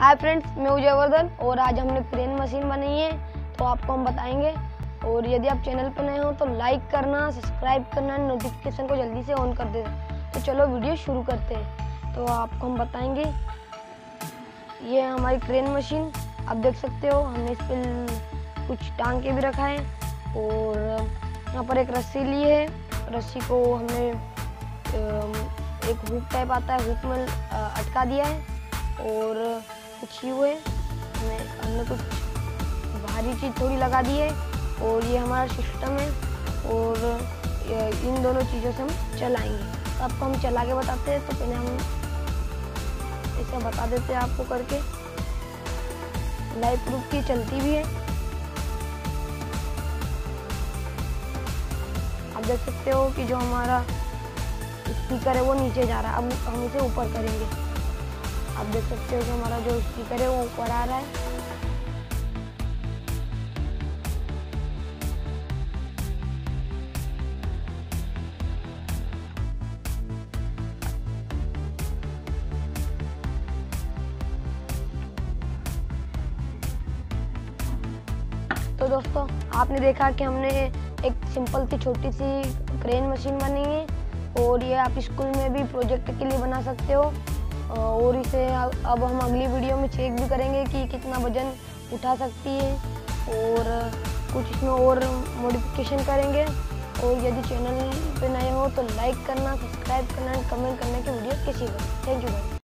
Hi friends, मैं हूं जयवर्धन और आज हमने क्रेन मशीन बनाई है तो आपको हम बताएंगे। और यदि आप चैनल पर नए हो तो लाइक करना, सब्सक्राइब करना, नोटिफिकेशन को जल्दी से ऑन कर देना। तो चलो वीडियो शुरू करते हैं। तो आपको हम बताएंगे, ये है हमारी क्रेन मशीन। आप देख सकते हो हमने इस पर कुछ टांग के भी रखा है और यहाँ पर एक रस्सी ली है। रस्सी को हमने एक हुक टाइप आता है, हुक में अटका दिया है और कुछ यू है, हमने कुछ भारी चीज़ थोड़ी लगा दी है और ये हमारा सिस्टम है और इन दोनों चीज़ों से हम चलाएंगे। तो आपको हम चला के बताते हैं। तो पहले हम ऐसा बता देते हैं आपको करके। लाइव प्रूफ की चलती भी है, आप देख सकते हो कि जो हमारा स्पीकर है वो नीचे जा रहा है। अब हम इसे ऊपर करेंगे। आप देख सकते हो कि हमारा जो स्पीकर है वो ऊपर आ रहा है। तो दोस्तों, आपने देखा कि हमने एक सिंपल सी छोटी सी क्रेन मशीन बनी है और ये आप स्कूल में भी प्रोजेक्ट के लिए बना सकते हो। और इसे अब हम अगली वीडियो में चेक भी करेंगे कि कितना वजन उठा सकती है और कुछ इसमें और मॉडिफिकेशन करेंगे। और यदि चैनल पे नए हो तो लाइक करना, सब्सक्राइब करना, कमेंट करना कि वीडियो कैसी लगी। थैंक यू भाई।